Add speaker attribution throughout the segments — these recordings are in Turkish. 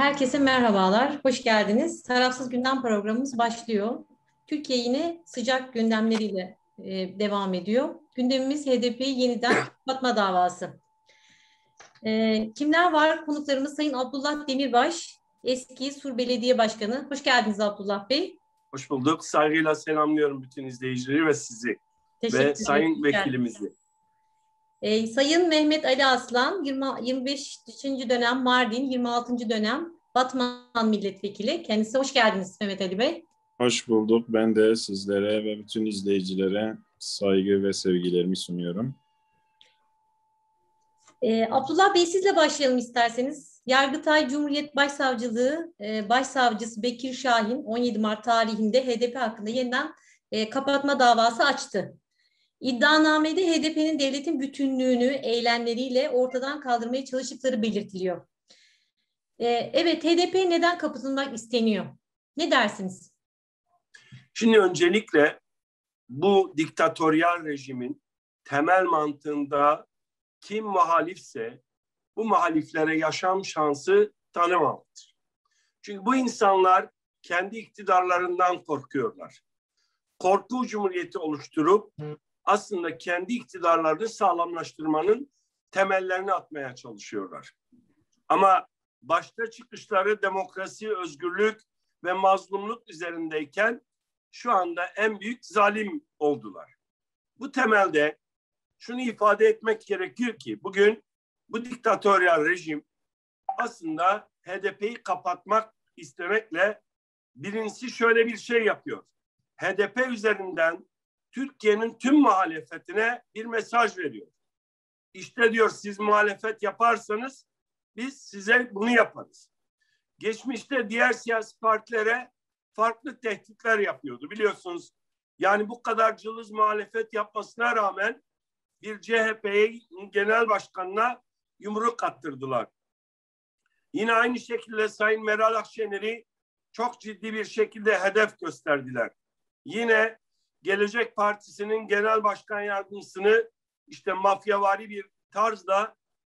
Speaker 1: Herkese merhabalar, hoş geldiniz. Tarafsız Gündem programımız başlıyor. Türkiye yine sıcak gündemleriyle devam ediyor. Gündemimiz HDP'yi yeniden kapatma davası. Kimler var? Konuklarımız Sayın Abdullah Demirbaş, eski Sur Belediye Başkanı. Hoş geldiniz Abdullah Bey.
Speaker 2: Hoş bulduk. Saygıyla selamlıyorum bütün izleyicileri ve sizi ve
Speaker 1: Teşekkür ederim.
Speaker 2: sayın vekilimizi.
Speaker 1: Sayın Mehmet Ali Aslan, 25. dönem Mardin, 26. dönem Batman Milletvekili. Kendisi hoş geldiniz Mehmet Ali Bey.
Speaker 3: Hoş bulduk. Ben de sizlere ve bütün izleyicilere saygı ve sevgilerimi sunuyorum.
Speaker 1: Abdullah Bey sizle başlayalım isterseniz. Yargıtay Cumhuriyet Başsavcılığı Başsavcısı Bekir Şahin 17 Mart tarihinde HDP hakkında yeniden kapatma davası açtı. İddianamede HDP'nin devletin bütünlüğünü eylemleriyle ortadan kaldırmaya çalıştıkları belirtiliyor. Evet, HDP neden kapatılmak isteniyor? Ne dersiniz?
Speaker 2: Şimdi öncelikle bu diktatöryal rejimin temel mantığında kim muhalifse bu muhaliflere yaşam şansı tanımamalıdır. Çünkü bu insanlar kendi iktidarlarından korkuyorlar. Korku cumhuriyeti oluşturup aslında kendi iktidarlarını sağlamlaştırmanın temellerini atmaya çalışıyorlar. Ama başta çıkışları demokrasi, özgürlük ve mazlumluk üzerindeyken şu anda en büyük zalim oldular. Bu temelde şunu ifade etmek gerekir ki bugün bu diktatöryal rejim aslında HDP'yi kapatmak istemekle birincisi şöyle bir şey yapıyor. HDP üzerinden Türkiye'nin tüm muhalefetine bir mesaj veriyor. İşte diyor siz muhalefet yaparsanız biz size bunu yaparız. Geçmişte diğer siyasi partilere farklı tehditler yapıyordu biliyorsunuz. Yani bu kadar cılız muhalefet yapmasına rağmen bir CHP'ye genel başkanına yumruk attırdılar. Yine aynı şekilde Sayın Meral Akşener'i çok ciddi bir şekilde hedef gösterdiler. Yine Gelecek Partisi'nin genel başkan yardımcısını işte mafyavari bir tarzda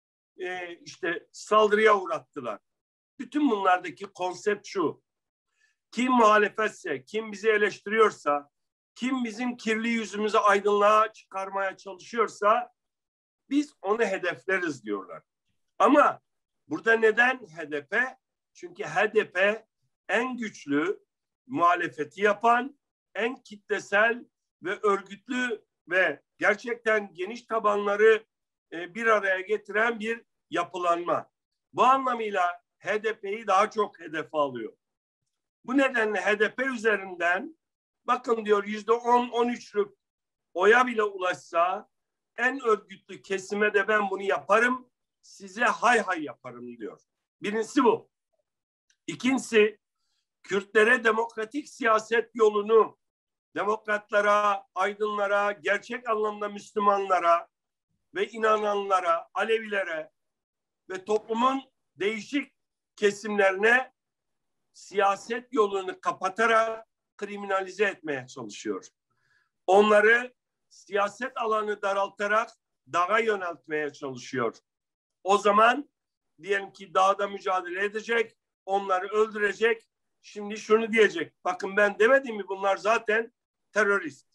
Speaker 2: işte saldırıya uğrattılar. Bütün bunlardaki konsept şu. Kim muhalefetse, kim bizi eleştiriyorsa, kim bizim kirli yüzümüzü aydınlığa çıkarmaya çalışıyorsa biz onu hedefleriz diyorlar. Ama burada neden HDP? Çünkü HDP en güçlü muhalefeti yapan, en kitlesel ve örgütlü ve gerçekten geniş tabanları bir araya getiren bir yapılanma. Bu anlamıyla HDP'yi daha çok hedefe alıyor. Bu nedenle HDP üzerinden bakın diyor %10-13'lük oya bile ulaşsa en örgütlü kesime de ben bunu yaparım, size hay hay yaparım diyor. Birincisi bu. İkincisi Kürtlere demokratik siyaset yolunu demokratlara, aydınlara, gerçek anlamda Müslümanlara ve inananlara, Alevilere ve toplumun değişik kesimlerine siyaset yolunu kapatarak kriminalize etmeye çalışıyor. Onları siyaset alanı daraltarak dağa yöneltmeye çalışıyor. O zaman diyelim ki dağda mücadele edecek, onları öldürecek. Şimdi şunu diyecek. Bakın ben demedim mi bunlar zaten terörist.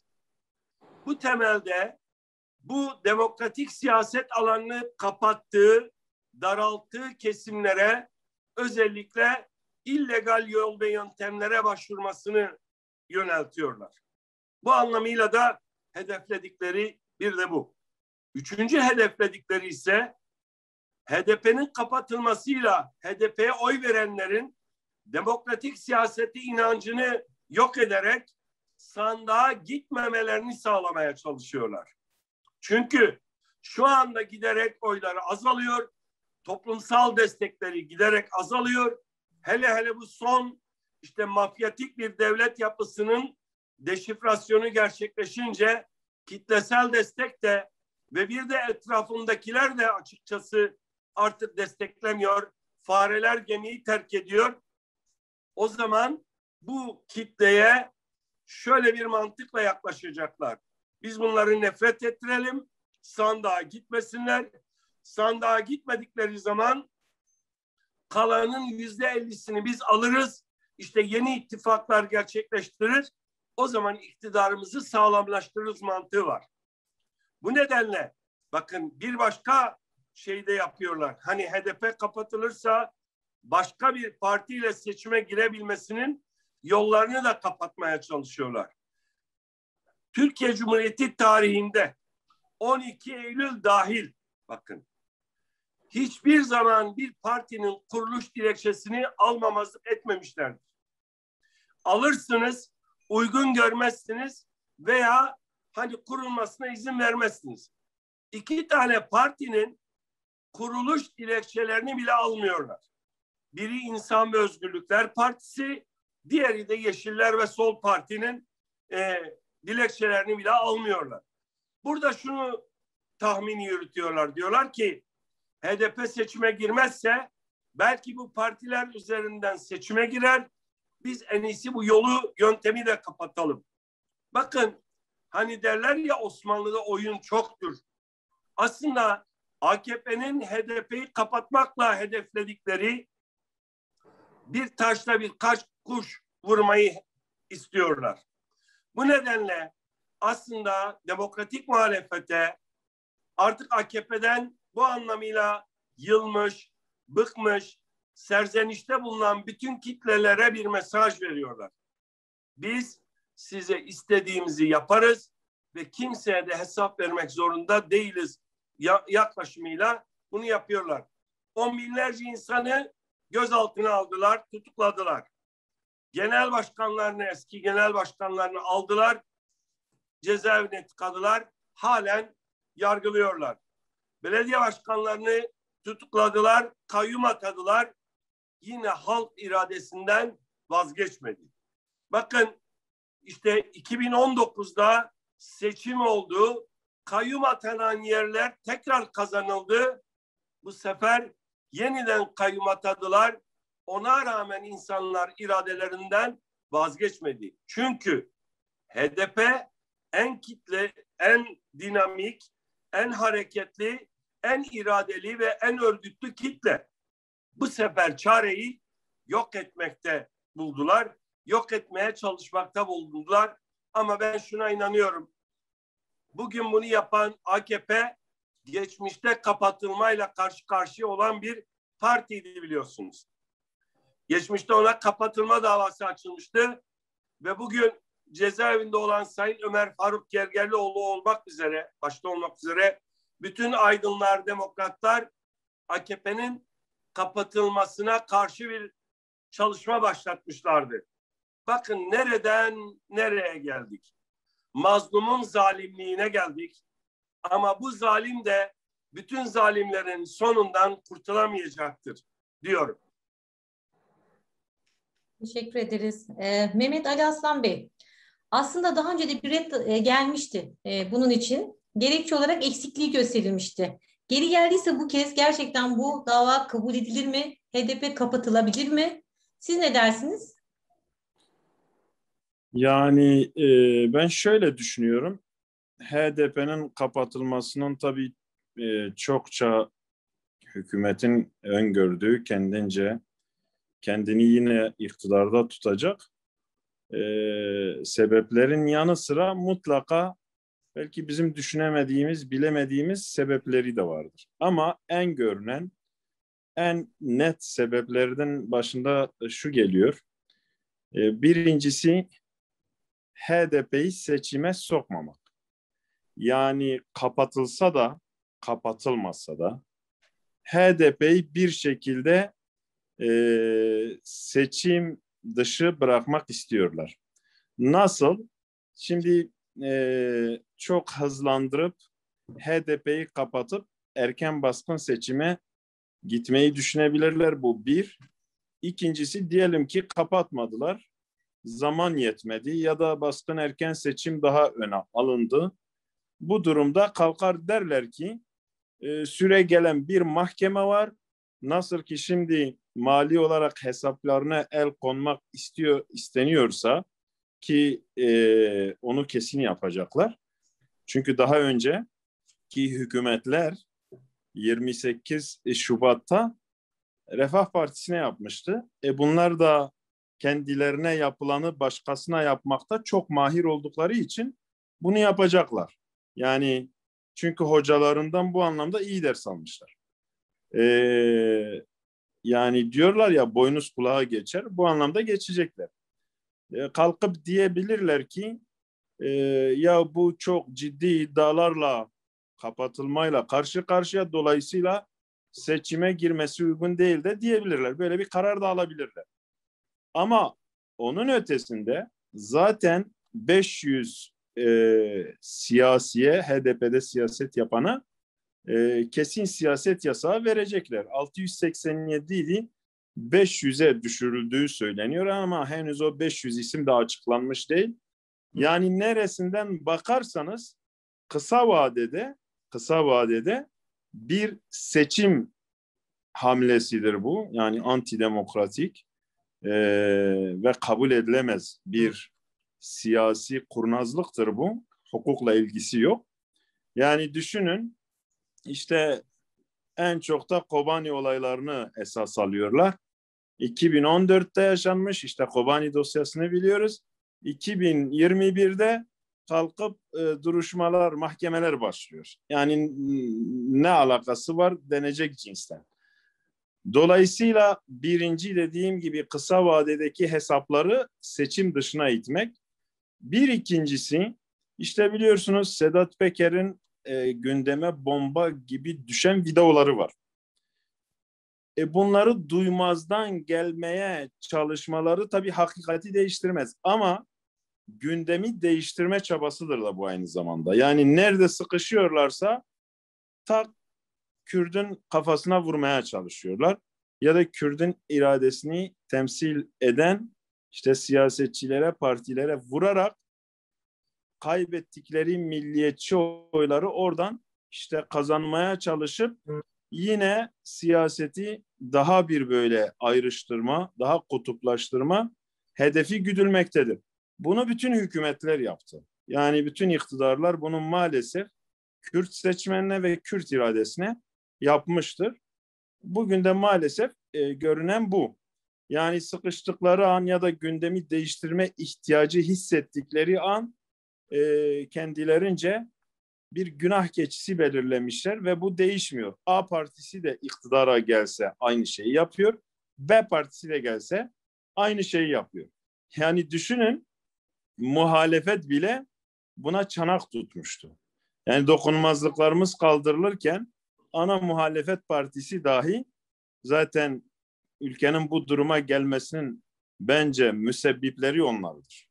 Speaker 2: Bu temelde bu demokratik siyaset alanını kapattığı, daralttığı kesimlere özellikle illegal yol ve yöntemlere başvurmasını yöneltiyorlar. Bu anlamıyla da hedefledikleri bir de bu. Üçüncü hedefledikleri ise HDP'nin kapatılmasıyla HDP'ye oy verenlerin demokratik siyaseti inancını yok ederek sandığa gitmemelerini sağlamaya çalışıyorlar. Çünkü şu anda giderek oyları azalıyor, toplumsal destekleri giderek azalıyor. Hele bu son işte mafyatik bir devlet yapısının deşifrasyonu gerçekleşince kitlesel destek de ve bir de etrafındakiler de açıkçası artık desteklemiyor. Fareler gemiyi terk ediyor. O zaman bu kitleye şöyle bir mantıkla yaklaşacaklar. Biz bunları nefret ettirelim, sandığa gitmesinler. Sandığa gitmedikleri zaman kalanın %50'sini biz alırız. İşte yeni ittifaklar gerçekleştirir. O zaman iktidarımızı sağlamlaştırırız mantığı var. Bu nedenle bakın bir başka şey de yapıyorlar. Hani HDP kapatılırsa başka bir partiyle seçime girebilmesinin yollarını da kapatmaya çalışıyorlar. Türkiye Cumhuriyeti tarihinde 12 Eylül dahil bakın hiçbir zaman bir partinin kuruluş dilekçesini almamazlık etmemişlerdir. Alırsınız, uygun görmezsiniz veya hani kurulmasına izin vermezsiniz. 2 tane partinin kuruluş dilekçelerini bile almıyorlar. Biri İnsan ve Özgürlükler Partisi, diğeri de Yeşiller ve Sol Parti'nin dilekçelerini bile almıyorlar. Burada şunu tahmini yürütüyorlar. Diyorlar ki HDP seçime girmezse belki bu partiler üzerinden seçime girer. Biz en iyisi bu yöntemi de kapatalım. Bakın hani derler ya Osmanlı'da oyun çoktur. Aslında AKP'nin HDP'yi kapatmakla hedefledikleri bir taşla birkaç kuş vurmayı istiyorlar. Bu nedenle aslında demokratik muhalefete artık AKP'den bu anlamıyla yılmış, bıkmış, serzenişte bulunan bütün kitlelere bir mesaj veriyorlar. Biz size istediğimizi yaparız ve kimseye de hesap vermek zorunda değiliz yaklaşımıyla bunu yapıyorlar. On binlerce insanı gözaltına aldılar, tutukladılar. Genel başkanlarını, eski genel başkanlarını aldılar, cezaevine tıkadılar, halen yargılıyorlar. Belediye başkanlarını tutukladılar, kayyum atadılar, yine halk iradesinden vazgeçmedi. Bakın işte 2019'da seçim oldu, kayyum atanan yerler tekrar kazanıldı. Bu sefer yeniden kayyum atadılar. Ona rağmen insanlar iradelerinden vazgeçmedi. Çünkü HDP en kitle, en dinamik, en hareketli, en iradeli ve en örgütlü kitle. Bu sefer çareyi yok etmekte buldular. Yok etmeye çalışmakta bulundular. Ama ben şuna inanıyorum. Bugün bunu yapan AKP geçmişte kapatılmayla karşı karşıya olan bir partiydi biliyorsunuz. Geçmişte ona kapatılma davası açılmıştı ve bugün cezaevinde olan Sayın Ömer Faruk Gergerlioğlu olmak üzere, başta olmak üzere bütün aydınlar, demokratlar AKP'nin kapatılmasına karşı bir çalışma başlatmışlardı. Bakın nereden nereye geldik? Mazlumun zalimliğine geldik. Ama bu zalim de bütün zalimlerin sonundan kurtulamayacaktır diyorum.
Speaker 1: Teşekkür ederiz. Mehmet Ali Aslan Bey, aslında daha önce de bir red gelmişti bunun için. Gerekçe olarak eksikliği gösterilmişti. Geri geldiyse bu kez gerçekten bu dava kabul edilir mi? HDP kapatılabilir mi? Siz ne dersiniz?
Speaker 3: Yani ben şöyle düşünüyorum. HDP'nin kapatılmasının tabii çokça hükümetin öngördüğü kendini yine iktidarda tutacak sebeplerin yanı sıra mutlaka belki bizim düşünemediğimiz, bilemediğimiz sebepleri de vardır. Ama en görünen, en net sebeplerden başında şu geliyor. Birincisi HDP'yi seçime sokmamak. Yani kapatılsa da, kapatılmasa da HDP'yi bir şekilde seçim dışı bırakmak istiyorlar. Nasıl? Şimdi çok hızlandırıp HDP'yi kapatıp erken baskın seçime gitmeyi düşünebilirler. Bu bir. İkincisi diyelim ki kapatmadılar. Zaman yetmedi ya da baskın erken seçim daha öne alındı. Bu durumda kalkar derler ki süre gelen bir mahkeme var. Nasıl ki şimdi mali olarak hesaplarına el konmak isteniyorsa ki onu kesin yapacaklar. Çünkü daha önceki hükümetler 28 Şubat'ta Refah Partisi'ne yapmıştı. Bunlar da kendilerine yapılanı başkasına yapmakta çok mahir oldukları için bunu yapacaklar. Yani çünkü hocalarından bu anlamda iyi ders almışlar. Yani diyorlar ya boynuz kulağa geçer. Bu anlamda geçecekler. Kalkıp diyebilirler ki ya bu çok ciddi iddialarla kapatılmayla karşı karşıya, dolayısıyla seçime girmesi uygun değil de diyebilirler. Böyle bir karar da alabilirler. Ama onun ötesinde zaten 500 siyasiye, HDP'de siyaset yapana kesin siyaset yasağı verecekler. 687 idi, 500'e düşürüldüğü söyleniyor ama henüz o 500 isim de açıklanmış değil. Yani neresinden bakarsanız kısa vadede bir seçim hamlesidir bu. Yani antidemokratik ve kabul edilemez bir siyasi kurnazlıktır bu. Hukukla ilgisi yok. Yani düşünün, işte en çok da Kobani olaylarını esas alıyorlar. 2014'te yaşanmış, işte Kobani dosyasını biliyoruz. 2021'de kalkıp duruşmalar, mahkemeler başlıyor. Yani ne alakası var denecek cinsten. Dolayısıyla birinci dediğim gibi kısa vadedeki hesapları seçim dışına itmek. Bir ikincisi, işte biliyorsunuz Sedat Peker'in gündeme bomba gibi düşen videoları var. Bunları duymazdan gelmeye çalışmaları tabii hakikati değiştirmez. Ama gündemi değiştirme çabasıdır da bu aynı zamanda. Yani nerede sıkışıyorlarsa tak Kürdün kafasına vurmaya çalışıyorlar. Ya da Kürdün iradesini temsil eden işte siyasetçilere, partilere vurarak kaybettikleri milliyetçi oyları oradan işte kazanmaya çalışıp yine siyaseti daha bir böyle ayrıştırma, daha kutuplaştırma hedefi güdülmektedir. Bunu bütün hükümetler yaptı. Yani bütün iktidarlar bunu maalesef Kürt seçmenine ve Kürt iradesine yapmıştır. Bugün de maalesef görünen bu. Yani sıkıştıkları an ya da gündemi değiştirme ihtiyacı hissettikleri an kendilerince bir günah keçisi belirlemişler ve bu değişmiyor. A partisi de iktidara gelse aynı şeyi yapıyor. B partisi de gelse aynı şeyi yapıyor. Yani düşünün, muhalefet bile buna çanak tutmuştu. Yani dokunulmazlıklarımız kaldırılırken ana muhalefet partisi dahi zaten ülkenin bu duruma gelmesinin bence müsebbipleri onlardır.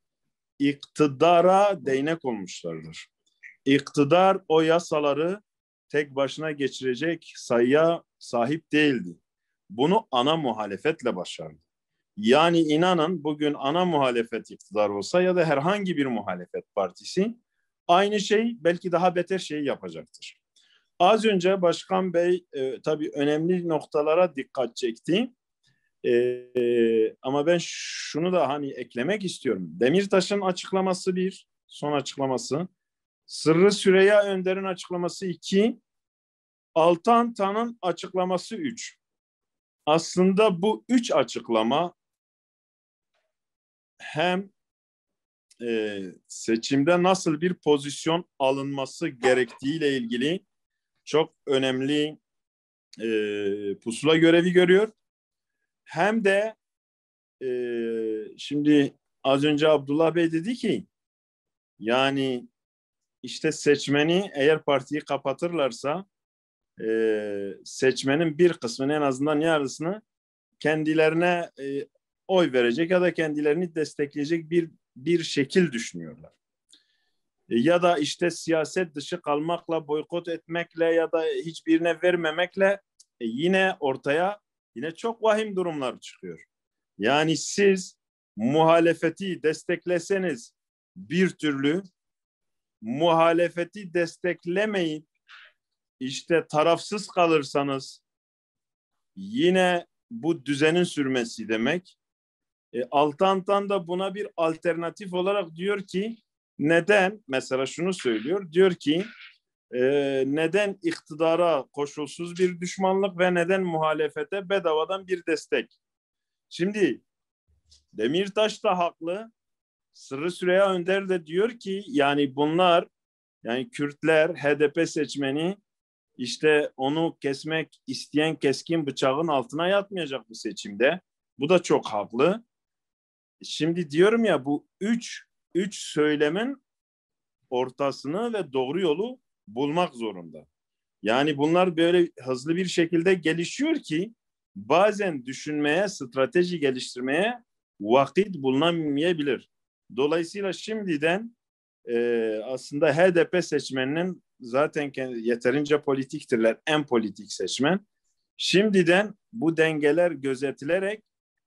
Speaker 3: İktidara değnek olmuşlardır. İktidar o yasaları tek başına geçirecek sayıya sahip değildi. Bunu ana muhalefetle başardı. Yani inanın bugün ana muhalefet iktidar olsa ya da herhangi bir muhalefet partisi aynı şey, belki daha beter şeyi yapacaktır. Az önce Başkan Bey tabii önemli noktalara dikkat çekti. Ama ben şunu da hani eklemek istiyorum. Demirtaş'ın açıklaması bir, son açıklaması. Sırrı Süreyya Önder'in açıklaması 2, Altan'ın açıklaması 3. Aslında bu 3 açıklama hem seçimde nasıl bir pozisyon alınması gerektiğiyle ilgili çok önemli pusula görevi görüyor. Hem de şimdi az önce Abdullah Bey dedi ki yani işte seçmeni eğer partiyi kapatırlarsa seçmenin bir kısmını, en azından yarısını kendilerine oy verecek ya da kendilerini destekleyecek bir şekil düşünüyorlar. Ya da işte siyaset dışı kalmakla, boykot etmekle ya da hiçbirine vermemekle yine ortaya çok vahim durumlar çıkıyor. Yani siz muhalefeti destekleseniz bir türlü, muhalefeti desteklemeyip işte tarafsız kalırsanız yine bu düzenin sürmesi demek. Altan'dan da buna bir alternatif olarak diyor ki neden? Mesela şunu söylüyor. Diyor ki neden iktidara koşulsuz bir düşmanlık ve neden muhalefete bedavadan bir destek? Şimdi Demirtaş da haklı. Sırrı Süreyya Önder de diyor ki yani bunlar, yani Kürtler, HDP seçmeni işte onu kesmek isteyen keskin bıçağın altına yatmayacak bu seçimde. Bu da çok haklı. Şimdi diyorum ya, bu üç söylemin ortasını ve doğru yolu bulmak zorunda. Yani bunlar böyle hızlı bir şekilde gelişiyor ki bazen düşünmeye, strateji geliştirmeye vakit bulunamayabilir. Dolayısıyla şimdiden aslında HDP seçmeninin zaten yeterince politiktirler, en politik seçmen. Şimdiden bu dengeler gözetilerek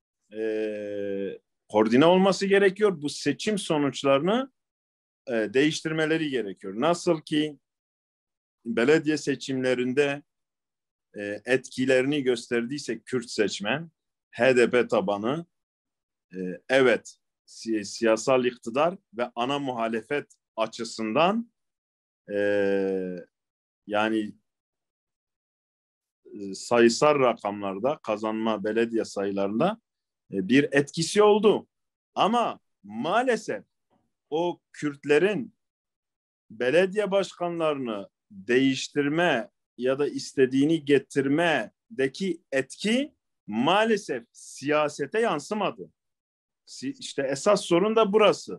Speaker 3: koordine olması gerekiyor. Bu seçim sonuçlarını değiştirmeleri gerekiyor. Nasıl ki belediye seçimlerinde etkilerini gösterdiyse Kürt seçmen, HDP tabanı, evet siyasal iktidar ve ana muhalefet açısından yani sayısal rakamlarda, kazanma belediye sayılarında bir etkisi oldu. Ama maalesef o Kürtlerin belediye başkanlarını değiştirme ya da istediğini getirmedeki etki maalesef siyasete yansımadı. İşte esas sorun da burası.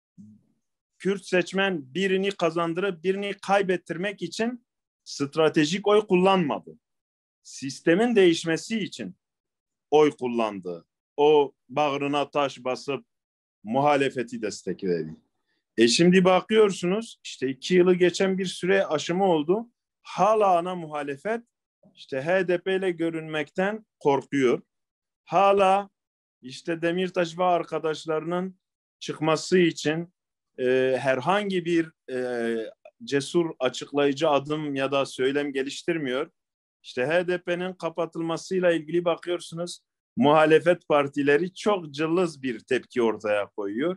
Speaker 3: Kürt seçmen birini kazandırıp birini kaybettirmek için stratejik oy kullanmadı. Sistemin değişmesi için oy kullandı. O bağrına taş basıp muhalefeti destekledi. Şimdi bakıyorsunuz işte 2 yılı geçen bir süre aşımı oldu. Hala ana muhalefet işte HDP ile görünmekten korkuyor. Hala işte Demirtaş ve arkadaşlarının çıkması için herhangi bir cesur açıklayıcı adım ya da söylem geliştirmiyor. İşte HDP'nin kapatılmasıyla ilgili bakıyorsunuz muhalefet partileri çok cılız bir tepki ortaya koyuyor.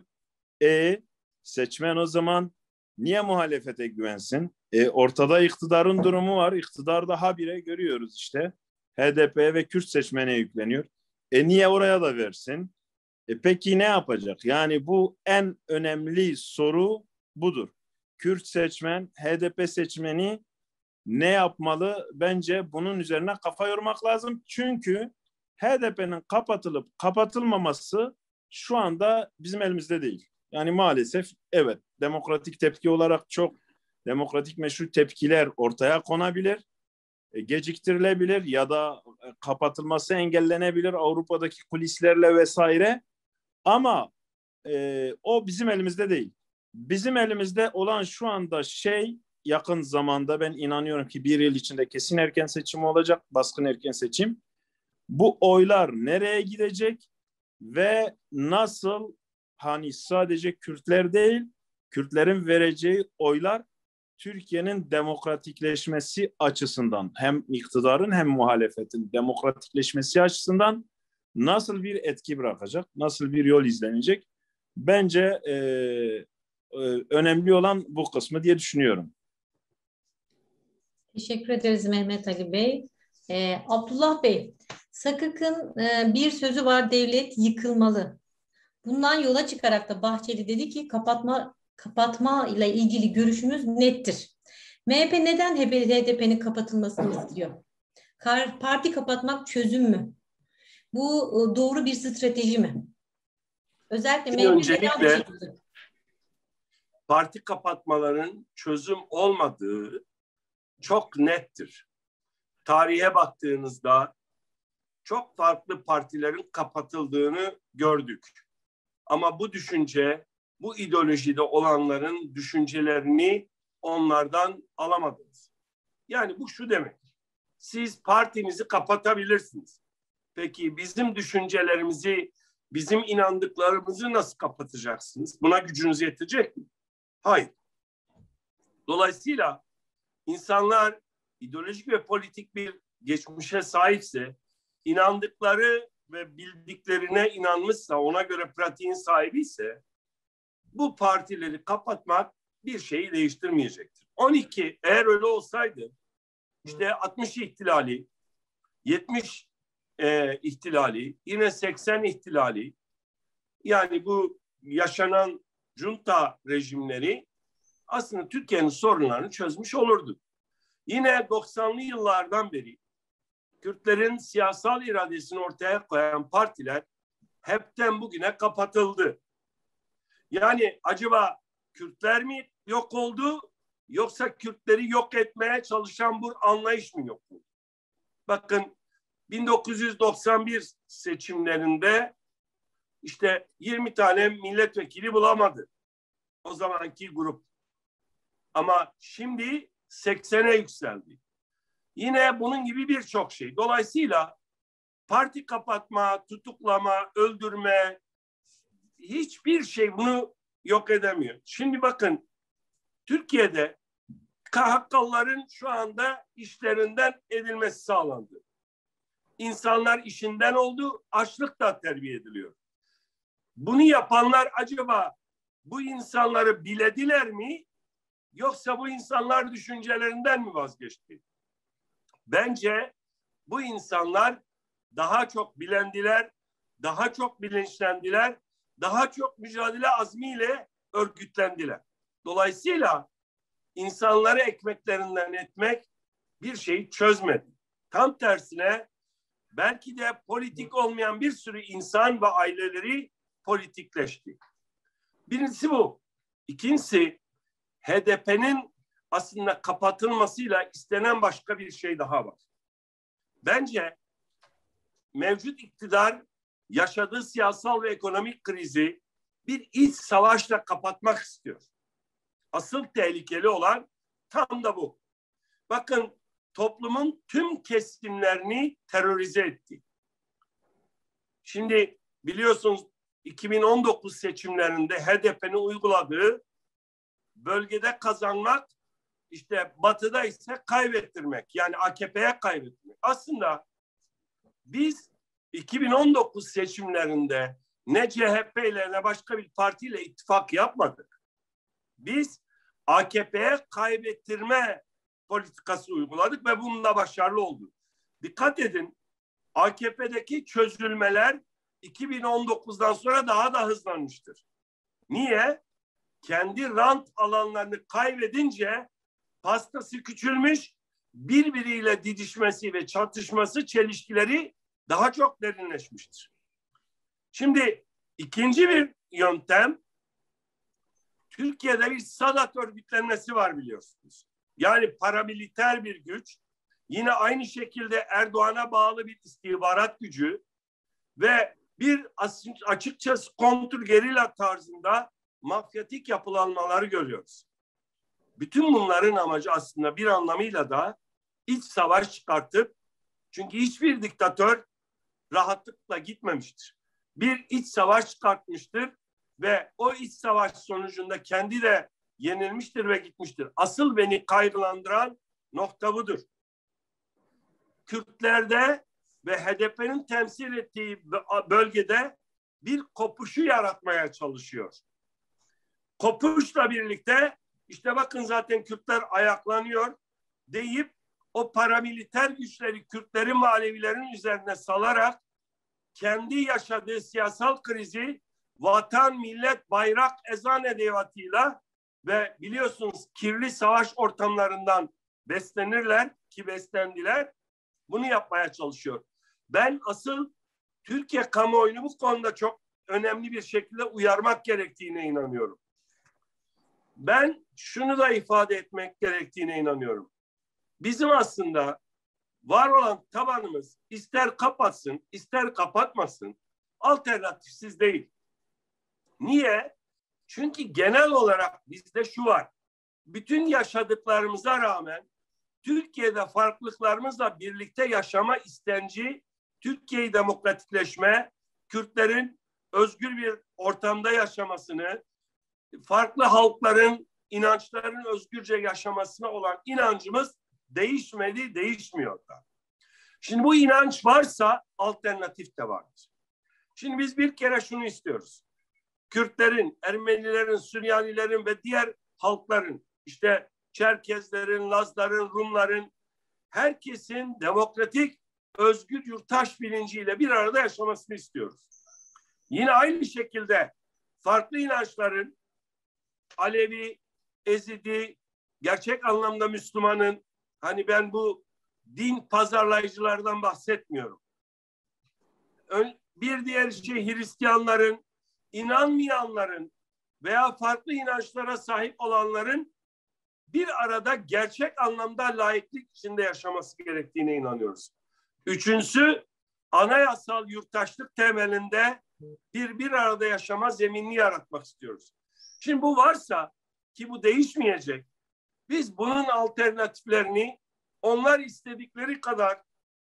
Speaker 3: Seçmen o zaman niye muhalefete güvensin? Ortada iktidarın durumu var. İktidarda habire görüyoruz işte. HDP ve Kürt seçmene yükleniyor. Niye oraya da versin? Peki ne yapacak? Yani bu en önemli soru budur. Kürt seçmen, HDP seçmeni ne yapmalı? Bence bunun üzerine kafa yormak lazım. Çünkü HDP'nin kapatılıp kapatılmaması şu anda bizim elimizde değil. Yani maalesef evet, demokratik tepki olarak çok demokratik meşru tepkiler ortaya konabilir, geciktirilebilir ya da kapatılması engellenebilir Avrupa'daki kulislerle vesaire. Ama o bizim elimizde değil. Bizim elimizde olan şu anda şey, yakın zamanda ben inanıyorum ki 1 yıl içinde kesin erken seçim olacak, baskın erken seçim. Bu oylar nereye gidecek ve nasıl, hani sadece Kürtler değil, Kürtlerin vereceği oylar Türkiye'nin demokratikleşmesi açısından, hem iktidarın hem muhalefetin demokratikleşmesi açısından nasıl bir etki bırakacak, nasıl bir yol izlenecek? Bence önemli olan bu kısmı diye düşünüyorum.
Speaker 1: Teşekkür ederiz Mehmet Ali Bey. Abdullah Bey, Sakık'ın bir sözü var, devlet yıkılmalı. Bundan yola çıkarak da Bahçeli dedi ki kapatma ile ilgili görüşümüz nettir. MHP neden HDP'nin kapatılmasını istiyor? Parti kapatmak çözüm mü? Bu doğru bir strateji mi? Özellikle MHP
Speaker 2: öncelikle parti kapatmaların çözüm olmadığı çok nettir. Tarihe baktığınızda çok farklı partilerin kapatıldığını gördük. Ama bu düşünce, bu ideolojide olanların düşüncelerini onlardan alamadınız. Yani bu şu demek: siz partinizi kapatabilirsiniz. Peki bizim düşüncelerimizi, bizim inandıklarımızı nasıl kapatacaksınız? Buna gücünüz yetecek mi? Hayır. Dolayısıyla insanlar ideolojik ve politik bir geçmişe sahipse, inandıkları ve bildiklerine inanmışsa, ona göre pratiğin sahibi ise bu partileri kapatmak bir şeyi değiştirmeyecektir. 12 eğer öyle olsaydı işte 60 ihtilali, 70 ihtilali, yine 80 ihtilali, yani bu yaşanan junta rejimleri aslında Türkiye'nin sorunlarını çözmüş olurdu. Yine 90'lı yıllardan beri Kürtlerin siyasal iradesini ortaya koyan partiler hepten bugüne kapatıldı. Yani acaba Kürtler mi yok oldu, yoksa Kürtleri yok etmeye çalışan bir anlayış mı yok oldu? Bakın 1991 seçimlerinde işte 20 tane milletvekili bulamadı o zamanki grup. Ama şimdi 80'e yükseldi. Yine bunun gibi birçok şey. Dolayısıyla parti kapatma, tutuklama, öldürme, hiçbir şey bunu yok edemiyor. Şimdi bakın, Türkiye'de KHK'lıların şu anda işlerinden edilmesi sağlandı. İnsanlar işinden oldu, açlıkla terbiye ediliyor. Bunu yapanlar acaba bu insanları bilediler mi? Yoksa bu insanlar düşüncelerinden mi vazgeçti? Bence bu insanlar daha çok bilendiler, daha çok bilinçlendiler, daha çok mücadele azmiyle örgütlendiler. Dolayısıyla insanları ekmeklerinden etmek bir şeyi çözmedi. Tam tersine belki de politik olmayan bir sürü insan ve aileleri politikleşti. Birincisi bu. İkincisi, HDP'nin aslında kapatılmasıyla istenen başka bir şey daha var. Bence mevcut iktidar yaşadığı siyasal ve ekonomik krizi bir iç savaşla kapatmak istiyor. Asıl tehlikeli olan tam da bu. Bakın, toplumun tüm kesimlerini terörize etti. Şimdi biliyorsunuz 2019 seçimlerinde HDP'nin uyguladığı bölgede kazanmak, işte batıda ise kaybettirmek, yani AKP'ye kaybettirmek. Aslında biz 2019 seçimlerinde ne CHP ile ne başka bir partiyle ittifak yapmadık. Biz AKP'ye kaybettirme politikası uyguladık ve bununla başarılı olduk. Dikkat edin, AKP'deki çözülmeler 2019'dan sonra daha da hızlanmıştır. Niye? Kendi rant alanlarını kaybedince pastası küçülmüş, birbiriyle didişmesi ve çatışması, çelişkileri daha çok derinleşmiştir. Şimdi ikinci bir yöntem, Türkiye'de bir Sadat örgütlenmesi var biliyorsunuz. Yani paramiliter bir güç, yine aynı şekilde Erdoğan'a bağlı bir istihbarat gücü ve bir açıkçası kontrgerilla tarzında mafyatik yapılanmaları görüyoruz. Bütün bunların amacı aslında bir anlamıyla da iç savaş çıkartıp, çünkü hiçbir diktatör rahatlıkla gitmemiştir. Bir iç savaş çıkartmıştır ve o iç savaş sonucunda kendi de yenilmiştir ve gitmiştir. Asıl beni kaygılandıran nokta budur. Kürtlerde ve HDP'nin temsil ettiği bölgede bir kopuşu yaratmaya çalışıyor. Kopuşla birlikte işte bakın zaten Kürtler ayaklanıyor deyip o paramiliter güçleri Kürtlerin ve Alevilerin üzerine salarak kendi yaşadığı siyasal krizi vatan, millet, bayrak, ezan edevatıyla ve biliyorsunuz kirli savaş ortamlarından beslenirler ki beslendiler. Bunu yapmaya çalışıyor. Ben asıl Türkiye kamuoyunu bu konuda çok önemli bir şekilde uyarmak gerektiğine inanıyorum. Ben şunu da ifade etmek gerektiğine inanıyorum. Bizim aslında var olan tabanımız ister kapatsın, ister kapatmasın, alternatifsiz değil. Niye? Çünkü genel olarak bizde şu var. Bütün yaşadıklarımıza rağmen Türkiye'de farklılıklarımızla birlikte yaşama istenci, Türkiye'yi demokratikleşme, Kürtlerin özgür bir ortamda yaşamasını, farklı halkların, inançların özgürce yaşamasına olan inancımız değişmedi, değişmiyor da. Şimdi bu inanç varsa alternatif de vardır. Şimdi biz bir kere şunu istiyoruz. Kürtlerin, Ermenilerin, Süryanilerin ve diğer halkların, işte Çerkezlerin, Lazların, Rumların, herkesin demokratik, özgür yurttaş bilinciyle bir arada yaşamasını istiyoruz. Yine aynı şekilde farklı inançların, Alevi, Ezidi, gerçek anlamda Müslümanın, hani ben bu din pazarlayıcılardan bahsetmiyorum. Bir diğer şey Hristiyanların, inanmayanların veya farklı inançlara sahip olanların bir arada gerçek anlamda laiklik içinde yaşaması gerektiğine inanıyoruz. Üçüncüsü, anayasal yurttaşlık temelinde bir arada yaşama zeminini yaratmak istiyoruz. Şimdi bu varsa, ki bu değişmeyecek, biz bunun alternatiflerini onlar istedikleri kadar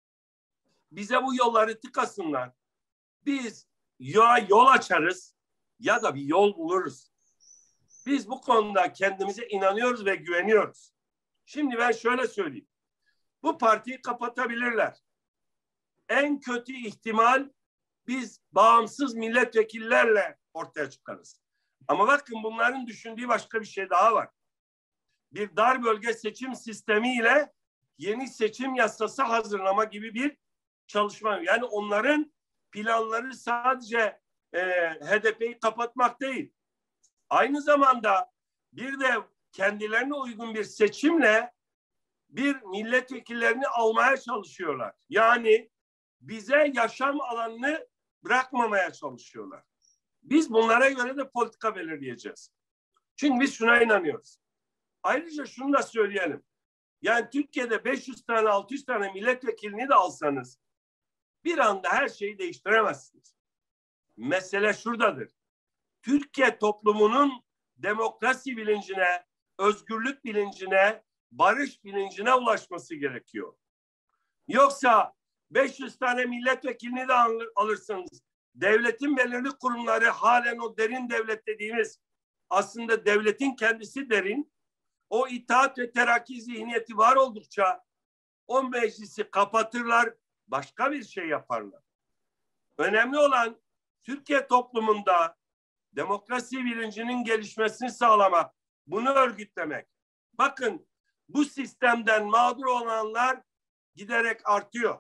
Speaker 2: bize bu yolları tıkasınlar. Biz ya yol açarız ya da bir yol buluruz. Biz bu konuda kendimize inanıyoruz ve güveniyoruz. Şimdi ben şöyle söyleyeyim. Bu partiyi kapatabilirler. En kötü ihtimal biz bağımsız milletvekillerle ortaya çıkarız. Ama bakın bunların düşündüğü başka bir şey daha var. Bir dar bölge seçim sistemiyle yeni seçim yasası hazırlama gibi bir çalışma. Yani onların planları sadece HDP'yi kapatmak değil. Aynı zamanda bir de kendilerine uygun bir seçimle bir milletvekillerini almaya çalışıyorlar. Yani bize yaşam alanını bırakmamaya çalışıyorlar. Biz bunlara göre de politika belirleyeceğiz. Çünkü biz şuna inanıyoruz. Ayrıca şunu da söyleyelim. Yani Türkiye'de 500 tane 600 tane milletvekilini de alsanız bir anda her şeyi değiştiremezsiniz. Mesele şuradadır. Türkiye toplumunun demokrasi bilincine, özgürlük bilincine, barış bilincine ulaşması gerekiyor. Yoksa 500 tane milletvekilini de alırsanız devletin belirli kurumları halen o derin devlet dediğimiz aslında devletin kendisi derin. O itaat ve terakki zihniyeti var oldukça o meclisi kapatırlar, başka bir şey yaparlar. Önemli olan Türkiye toplumunda demokrasi bilincinin gelişmesini sağlamak, bunu örgütlemek. Bakın bu sistemden mağdur olanlar giderek artıyor.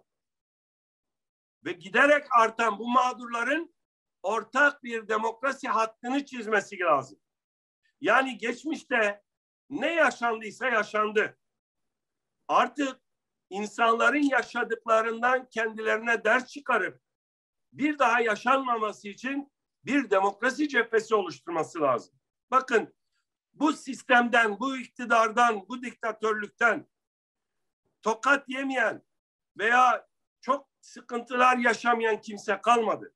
Speaker 2: Ve giderek artan bu mağdurların ortak bir demokrasi hattını çizmesi lazım. Yani geçmişte ne yaşandıysa yaşandı. Artık insanların yaşadıklarından kendilerine ders çıkarıp bir daha yaşanmaması için bir demokrasi cephesi oluşturması lazım. Bakın bu sistemden, bu iktidardan, bu diktatörlükten tokat yemeyen veya çok sıkıntılar yaşamayan kimse kalmadı.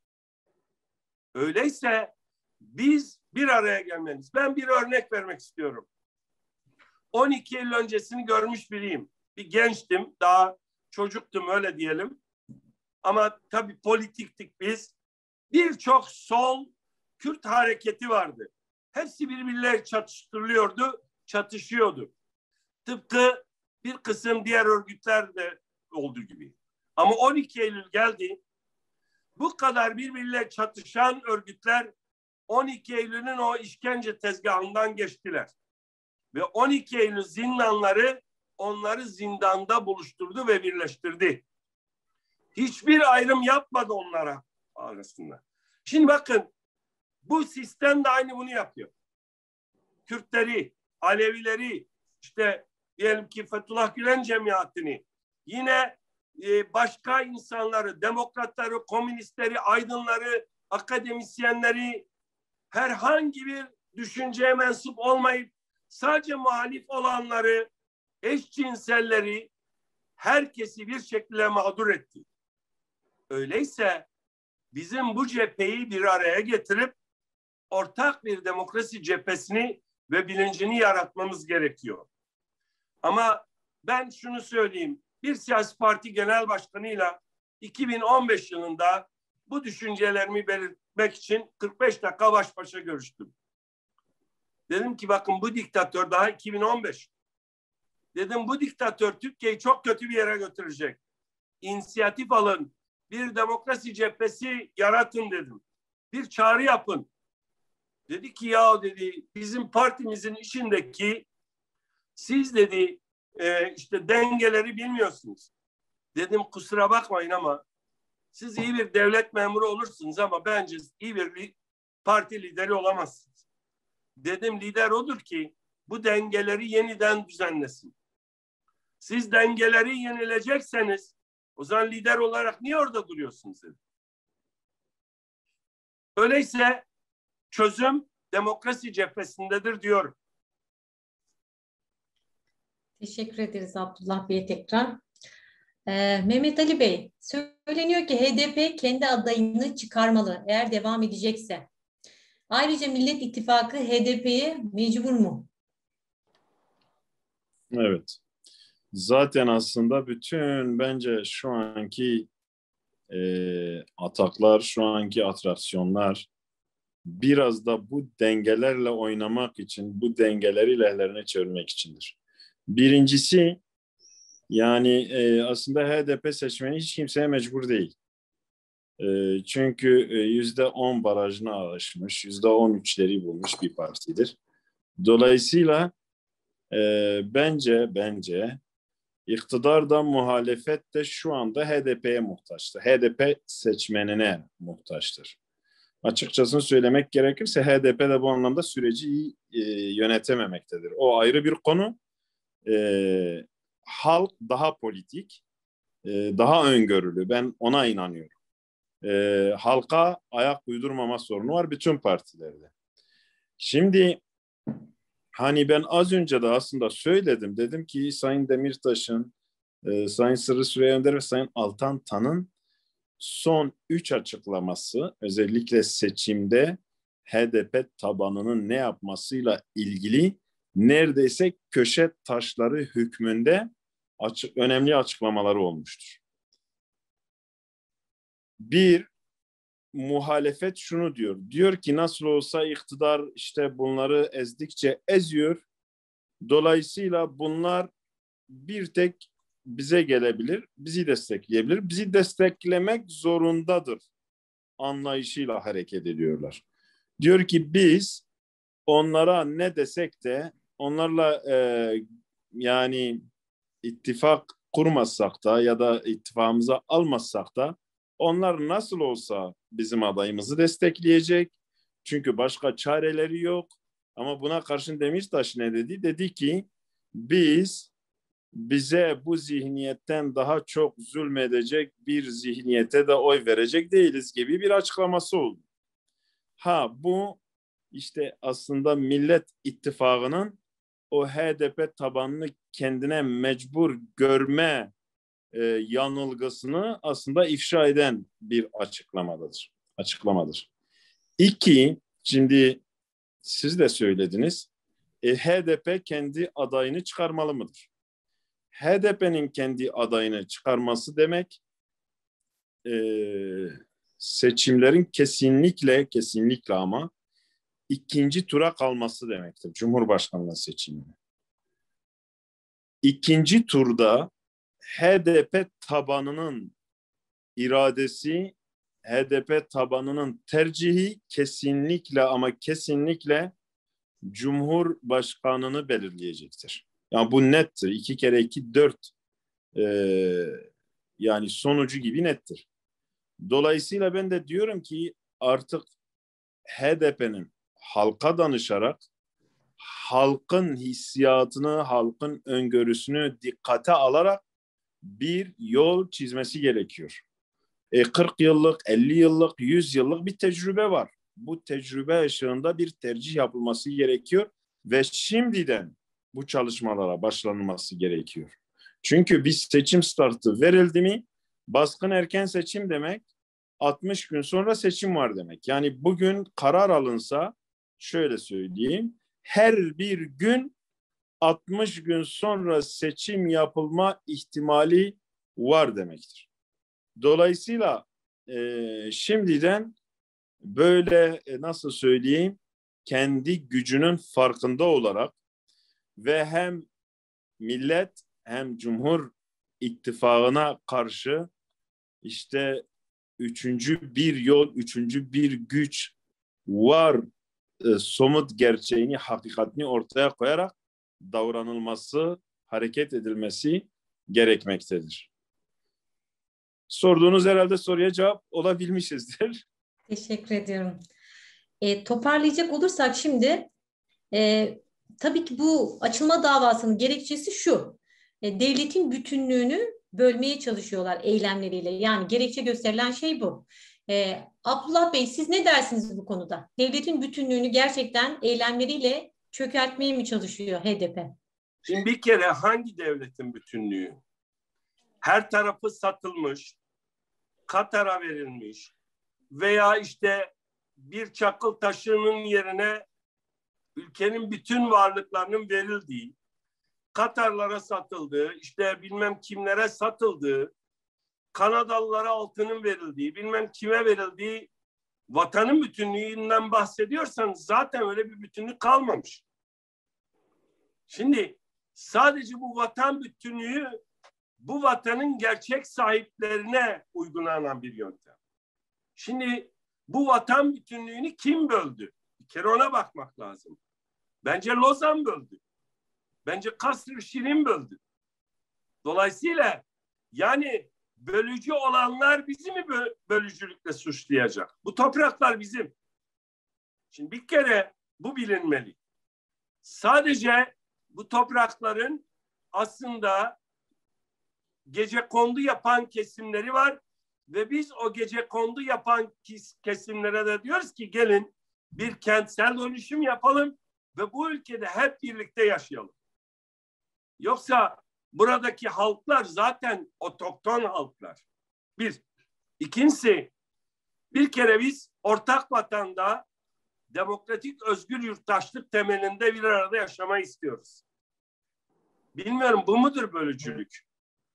Speaker 2: Öyleyse biz bir araya gelmeliyiz. Ben bir örnek vermek istiyorum. 12 yıl öncesini görmüş biriyim. Bir gençtim, daha çocuktum öyle diyelim. Ama tabii politiktik biz. Birçok sol Kürt hareketi vardı. Hepsi birbirleri çatışıyordu. Tıpkı bir kısım diğer örgütler de olduğu gibi. Ama 12 Eylül geldi. Bu kadar birbirleriyle çatışan örgütler 12 Eylül'ün o işkence tezgahından geçtiler. Ve 12 Eylül zindanları onları zindanda buluşturdu ve birleştirdi. Hiçbir ayrım yapmadı onlara arasında. Şimdi bakın bu sistem de aynı bunu yapıyor. Kürtleri, Alevileri, işte diyelim ki Fethullah Gülen cemiatini, yine başka insanları, demokratları, komünistleri, aydınları, akademisyenleri, herhangi bir düşünceye mensup olmayıp sadece muhalif olanları, eşcinselleri, herkesi bir şekilde mağdur etti. Öyleyse bizim bu cepheyi bir araya getirip ortak bir demokrasi cephesini ve bilincini yaratmamız gerekiyor. Ama ben şunu söyleyeyim. Bir siyasi parti genel başkanıyla 2015 yılında bu düşüncelerimi belirtmek için 45 dakika baş başa görüştüm. Dedim ki bakın bu diktatör daha 2015. Dedim bu diktatör Türkiye'yi çok kötü bir yere götürecek. İnisiyatif alın. Bir demokrasi cephesi yaratın dedim. Bir çağrı yapın. Dedi ki ya dedi bizim partimizin içindeki siz dedi işte dengeleri bilmiyorsunuz. Dedim kusura bakmayın ama siz iyi bir devlet memuru olursunuz ama bence iyi bir parti lideri olamazsınız. Dedim lider odur ki bu dengeleri yeniden düzenlesin. Siz dengeleri yenilecekseniz o zaman lider olarak niye orada duruyorsunuz dedim. Öyleyse çözüm demokrasi cephesindedir diyorum.
Speaker 1: Teşekkür ederiz Abdullah Bey'e tekrar. Mehmet Ali Bey, söyleniyor ki HDP kendi adayını çıkarmalı eğer devam edecekse. Ayrıca Millet İttifakı HDP'ye mecbur mu?
Speaker 3: Evet. Zaten aslında bütün bence şu anki ataklar, şu anki atraksiyonlar biraz da bu dengelerle oynamak için, bu dengeleri lehlerine çevirmek içindir. Birincisi, yani aslında HDP seçmeni hiç kimseye mecbur değil. Çünkü %10 barajına aşmış, %13'leri bulmuş bir partidir. Dolayısıyla bence iktidar da muhalefet de şu anda HDP'ye muhtaçtır. HDP seçmenine muhtaçtır. Açıkçası söylemek gerekirse HDP de bu anlamda süreci iyi yönetememektedir. O ayrı bir konu. Halk daha politik, daha öngörülü. Ben ona inanıyorum. Halka ayak uydurmama sorunu var bütün partilerde. Şimdi hani ben az önce de aslında söyledim. Dedim ki Sayın Demirtaş'ın, Sayın Sırrı Süreyya Önder ve Sayın Altan Tan'ın son 3 açıklaması özellikle seçimde HDP tabanının ne yapmasıyla ilgili neredeyse köşe taşları hükmünde önemli açıklamaları olmuştur. Bir, muhalefet şunu diyor. Diyor ki nasıl olsa iktidar işte bunları ezdikçe eziyor. Dolayısıyla bunlar bir tek bize gelebilir, bizi destekleyebilir. Bizi desteklemek zorundadır anlayışıyla hareket ediyorlar. Diyor ki biz onlara ne desek de onlarla yani ittifak kurmazsak da ya da ittifakımıza almazsak da onlar nasıl olsa bizim adayımızı destekleyecek. Çünkü başka çareleri yok. Ama buna karşın Demirtaş ne dedi? Dedi ki bize bu zihniyetten daha çok zulmedecek bir zihniyete de oy verecek değiliz gibi bir açıklaması oldu. Bu işte aslında Millet İttifakı'nın o HDP tabanını kendine mecbur görme yanılgısını aslında ifşa eden bir açıklamadır. İki, şimdi siz de söylediniz, HDP kendi adayını çıkarmalı mıdır? HDP'nin kendi adayını çıkarması demek seçimlerin kesinlikle ama ikinci tura kalması demektir. Cumhurbaşkanlığı seçimine. İkinci turda HDP tabanının iradesi, HDP tabanının tercihi kesinlikle Cumhurbaşkanını belirleyecektir. Yani bu nettir. 2 kere 2 4 yani sonucu gibi nettir. Dolayısıyla ben de diyorum ki artık HDP'nin halka danışarak halkın hissiyatını, halkın öngörüsünü dikkate alarak bir yol çizmesi gerekiyor. 40 yıllık, 50 yıllık, 100 yıllık bir tecrübe var. Bu tecrübe ışığında bir tercih yapılması gerekiyor ve şimdiden bu çalışmalara başlanması gerekiyor. Çünkü bir seçim startı verildi mi, baskın erken seçim demek 60 gün sonra seçim var demek. Yani bugün karar alınsa şöyle söyleyeyim, her bir gün 60 gün sonra seçim yapılma ihtimali var demektir. Dolayısıyla şimdiden böyle nasıl söyleyeyim kendi gücünün farkında olarak ve hem millet hem Cumhur İttifakı'na karşı işte üçüncü bir yol, üçüncü bir güç var somut gerçeğini, hakikatini ortaya koyarak davranılması, hareket edilmesi gerekmektedir. Sorduğunuz herhalde soruya cevap olabilmişizdir.
Speaker 1: Teşekkür ediyorum. Toparlayacak olursak şimdi tabii ki bu açılma davasının gerekçesi şu. Devletin bütünlüğünü bölmeye çalışıyorlar eylemleriyle. Yani gerekçe gösterilen şey bu. Abdullah Bey, siz ne dersiniz bu konuda? Devletin bütünlüğünü gerçekten eylemleriyle çökertmeye mi çalışıyor HDP?
Speaker 2: Şimdi bir kere hangi devletin bütünlüğü? Her tarafı satılmış, Katar'a verilmiş veya işte bir çakıl taşının yerine ülkenin bütün varlıklarının verildiği, Katarlara satıldığı, işte bilmem kimlere satıldığı, Kanadalılara altının verildiği, bilmem kime verildiği vatanın bütünlüğünden bahsediyorsanız zaten öyle bir bütünlük kalmamış. Şimdi sadece bu vatan bütünlüğü bu vatanın gerçek sahiplerine uygulanan bir yöntem. Şimdi bu vatan bütünlüğünü kim böldü? Bir kere ona bakmak lazım. Bence Lozan böldü. Bence Kasr-ı Şirin böldü. Dolayısıyla yani bölücü olanlar bizi mi bölücülükle suçlayacak? Bu topraklar bizim. Şimdi bir kere bu bilinmeli. Sadece bu toprakların aslında gecekondu yapan kesimleri var ve biz o gecekondu yapan kesimlere de diyoruz ki gelin bir kentsel dönüşüm yapalım ve bu ülkede hep birlikte yaşayalım. Yoksa buradaki halklar zaten otokton halklar. Bir. İkincisi, bir kere biz ortak vatanda demokratik özgür yurttaşlık temelinde bir arada yaşamayı istiyoruz. Bilmiyorum, bu mudur bölücülük?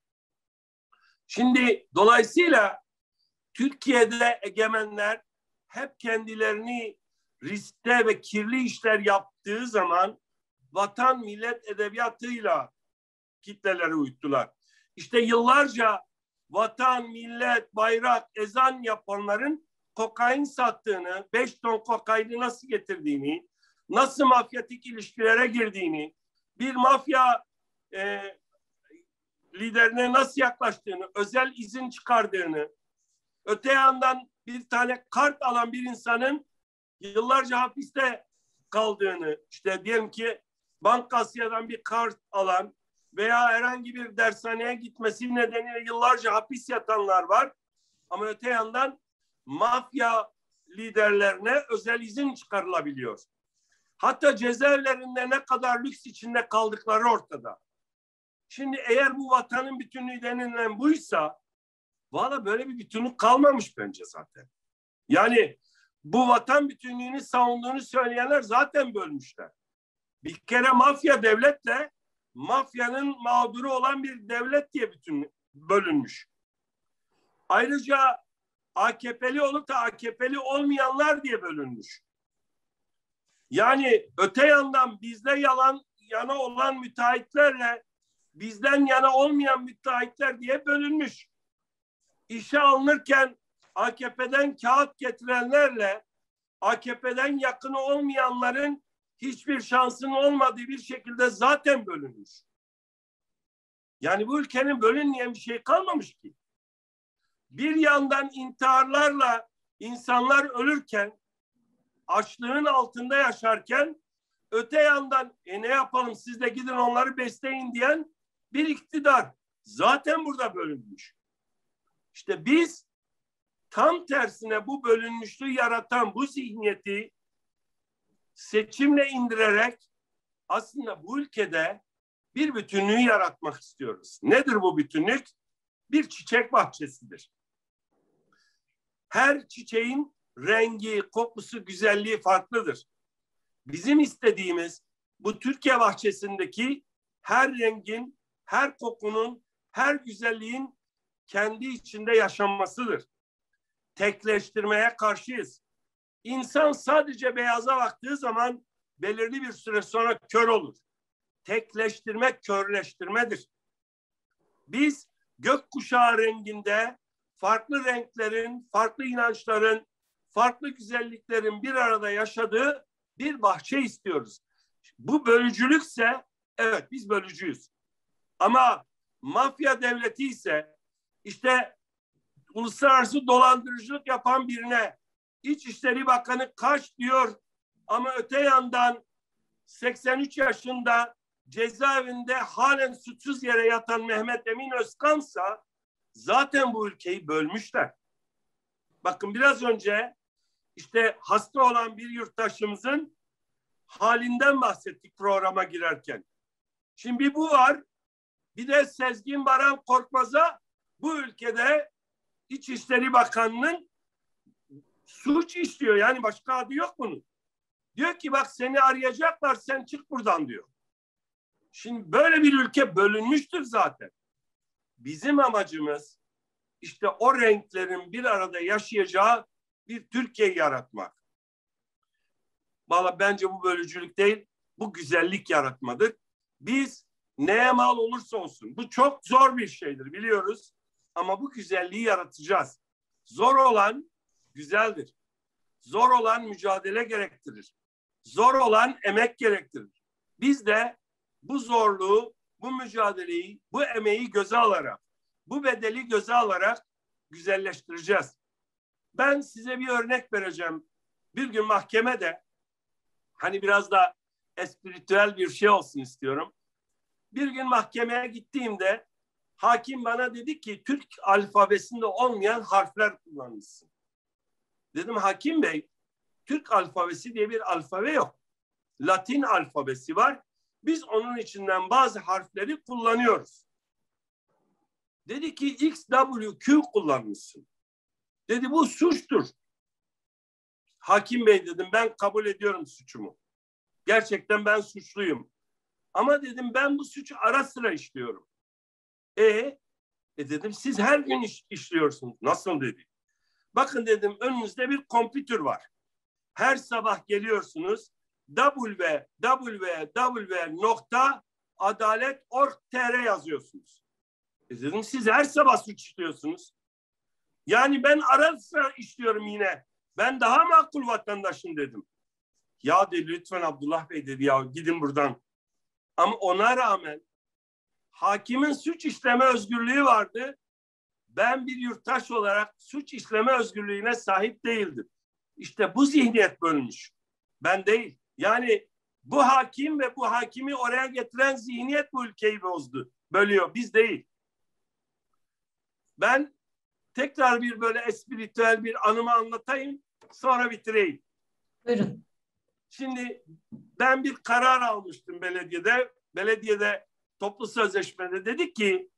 Speaker 2: Şimdi dolayısıyla Türkiye'de egemenler hep kendilerini riskte ve kirli işler yaptığı zaman vatan millet edebiyatıyla kitleleri uyuttular. İşte yıllarca vatan, millet, bayrak, ezan yapanların kokain sattığını, 5 ton kokaini nasıl getirdiğini, nasıl mafyatik ilişkilere girdiğini, bir mafya liderine nasıl yaklaştığını, özel izin çıkardığını, öte yandan bir tane kart alan bir insanın yıllarca hapiste kaldığını, işte diyelim ki Bankasya'dan bir kart alan veya herhangi bir dershaneye gitmesi nedeniyle yıllarca hapis yatanlar var. Ama öte yandan mafya liderlerine özel izin çıkarılabiliyor. Hatta cezaevlerinde ne kadar lüks içinde kaldıkları ortada. Şimdi eğer bu vatanın bütünlüğü denilen buysa, valla böyle bir bütünlük kalmamış bence zaten. Yani bu vatan bütünlüğünü savunduğunu söyleyenler zaten bölmüşler. Bir kere mafya devletle mafyanın mağduru olan bir devlet diye bölünmüş. Ayrıca AKP'li olup da AKP'li olmayanlar diye bölünmüş. Yani öte yandan bizde yana olan müteahhitlerle bizden yana olmayan müteahhitler diye bölünmüş. İşe alınırken AKP'den kağıt getirenlerle AKP'den yakını olmayanların hiçbir şansının olmadığı bir şekilde zaten bölünmüş. Yani bu ülkenin bölünmeyen bir şey kalmamış ki. Bir yandan intiharlarla insanlar ölürken, açlığın altında yaşarken, öte yandan ne yapalım siz de gidin onları besleyin diyen bir iktidar zaten burada bölünmüş. İşte biz tam tersine bu bölünmüşlüğü yaratan bu zihniyeti seçimle indirerek aslında bu ülkede bir bütünlüğü yaratmak istiyoruz. Nedir bu bütünlük? Bir çiçek bahçesidir. Her çiçeğin rengi, kokusu, güzelliği farklıdır. Bizim istediğimiz bu Türkiye bahçesindeki her rengin, her kokunun, her güzelliğin kendi içinde yaşanmasıdır. Tekleştirmeye karşıyız. İnsan sadece beyaza baktığı zaman belirli bir süre sonra kör olur. Tekleştirmek körleştirmedir. Biz gökkuşağı renginde farklı renklerin, farklı inançların, farklı güzelliklerin bir arada yaşadığı bir bahçe istiyoruz. Bu bölücülükse Evet, biz bölücüyüz. Ama mafya devleti ise işte uluslararası dolandırıcılık yapan birine İçişleri Bakanı kaç diyor ama öte yandan 83 yaşında cezaevinde halen suçsuz yere yatan Mehmet Emin Özkan'sa zaten bu ülkeyi bölmüşler. Bakın biraz önce işte hasta olan bir yurttaşımızın halinden bahsettik programa girerken. Şimdi bir bu var. Bir de Sezgin Baran Korkmaz'a bu ülkede İçişleri Bakanı'nın suç işliyor. Yani başka adı yok bunun. Diyor ki bak seni arayacaklar, sen çık buradan diyor. Şimdi böyle bir ülke bölünmüştür zaten. Bizim amacımız işte o renklerin bir arada yaşayacağı bir Türkiye yaratmak. Vallahi bence bu bölücülük değil, bu güzellik yaratmadır. Biz neye mal olursa olsun, bu çok zor bir şeydir biliyoruz. Ama bu güzelliği yaratacağız. Zor olan güzeldir. Zor olan mücadele gerektirir. Zor olan emek gerektirir. Biz de bu zorluğu, bu mücadeleyi, bu emeği göze alarak, bu bedeli göze alarak güzelleştireceğiz. Ben size bir örnek vereceğim. Bir gün mahkemede, hani biraz da espritüel bir şey olsun istiyorum. Bir gün mahkemeye gittiğimde hakim bana dedi ki Türk alfabesinde olmayan harfler kullanmışsın. Dedim hakim bey, Türk alfabesi diye bir alfabe yok. Latin alfabesi var. Biz onun içinden bazı harfleri kullanıyoruz. Dedi ki X, W, Q kullanmışsın. Dedi bu suçtur. Hakim bey dedim ben kabul ediyorum suçumu. Gerçekten ben suçluyum. Ama dedim ben bu suçu ara sıra işliyorum. Dedim siz her gün işliyorsunuz. Nasıl dedi. Bakın dedim önünüzde bir kompütür var. Her sabah geliyorsunuz www.adalet.org.tr yazıyorsunuz. Dedim siz her sabah suç işliyorsunuz. Yani ben ara sıra işliyorum yine. Ben daha makul vatandaşım dedim. Ya dedi lütfen Abdullah Bey dedi ya gidin buradan. Ama ona rağmen hakimin suç işleme özgürlüğü vardı. Ben bir yurttaş olarak suç işleme özgürlüğüne sahip değildim. İşte bu zihniyet bölünmüş. Ben değil. Yani bu hakim ve bu hakimi oraya getiren zihniyet bu ülkeyi bozdu. Bölüyor. Biz değil. Ben tekrar bir böyle espritüel bir anımı anlatayım. Sonra bitireyim.
Speaker 1: Buyurun.
Speaker 2: Şimdi ben bir karar almıştım belediyede. Belediyede toplu sözleşmede dedik ki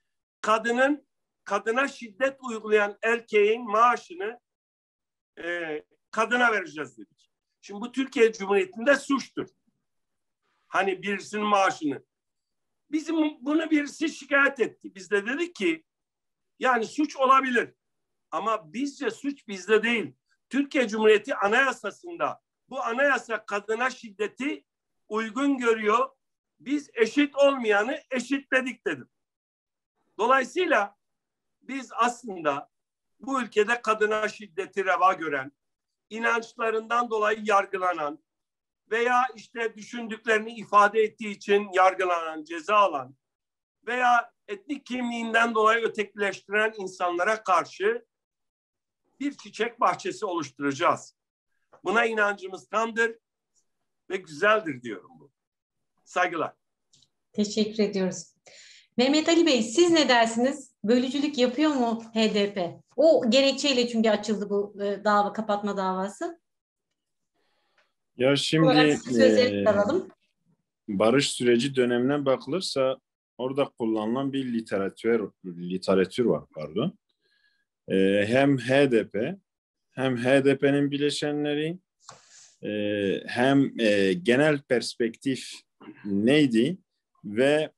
Speaker 2: kadına şiddet uygulayan erkeğin maaşını kadına vereceğiz dedik. Şimdi bu Türkiye Cumhuriyeti'nde suçtur. Hani birisinin maaşını. Bizim bunu birisi şikayet etti. Biz de dedik ki yani suç olabilir. Ama bizce suç bizde değil. Türkiye Cumhuriyeti Anayasası'nda bu anayasa kadına şiddeti uygun görüyor. Biz eşit olmayanı eşitledik dedim. Dolayısıyla biz aslında bu ülkede kadına şiddeti reva gören, inançlarından dolayı yargılanan veya işte düşündüklerini ifade ettiği için yargılanan, ceza alan veya etnik kimliğinden dolayı ötekileştiren insanlara karşı bir çiçek bahçesi oluşturacağız. Buna inancımız tamdır ve güzeldir diyorum bu. Saygılar.
Speaker 1: Teşekkür ediyoruz. Mehmet Ali Bey siz ne dersiniz? Bölücülük yapıyor mu HDP? O gerekçeyle çünkü açıldı bu dava, kapatma davası.
Speaker 3: Ya şimdi
Speaker 1: sözleri alalım.
Speaker 3: barış süreci dönemine bakılırsa orada kullanılan bir literatür var pardon. Hem HDP hem HDP'nin bileşenleri hem genel perspektif neydi ve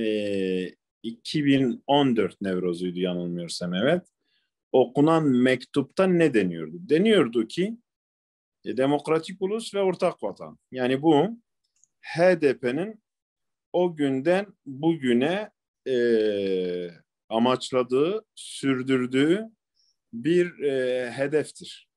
Speaker 3: 2014 Nevroz'uydu yanılmıyorsam evet. Okunan mektupta ne deniyordu? Deniyordu ki demokratik ulus ve ortak vatan. Yani bu HDP'nin o günden bugüne amaçladığı, sürdürdüğü bir hedeftir.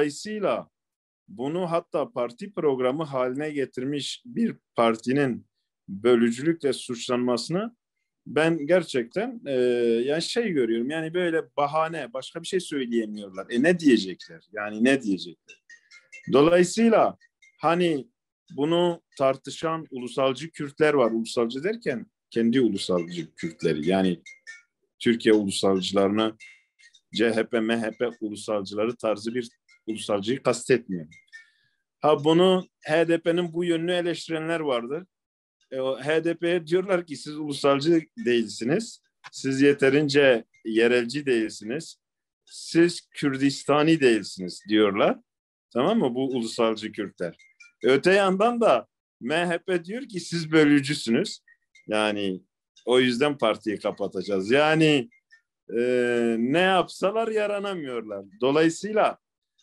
Speaker 3: Dolayısıyla bunu hatta parti programı haline getirmiş bir partinin bölücülükle suçlanmasını ben gerçekten yani şey görüyorum. Yani böyle bahane, başka bir şey söyleyemiyorlar. Ne diyecekler? Yani ne diyecekler? Dolayısıyla hani bunu tartışan ulusalcı Kürtler var. Ulusalcı derken kendi ulusalcı Kürtleri. Yani Türkiye ulusalcılarını CHP, MHP ulusalcıları tarzı bir ulusalcıyı kastetmiyor. Ha bunu HDP'nin bu yönünü eleştirenler vardır. HDP'ye diyorlar ki siz ulusalcı değilsiniz. Siz yeterince yerelci değilsiniz. Siz Kürdistani değilsiniz diyorlar. Tamam mı? Bu ulusalcı Kürtler. Öte yandan da MHP diyor ki siz bölücüsünüz. Yani o yüzden partiyi kapatacağız. Yani ne yapsalar yaranamıyorlar. Dolayısıyla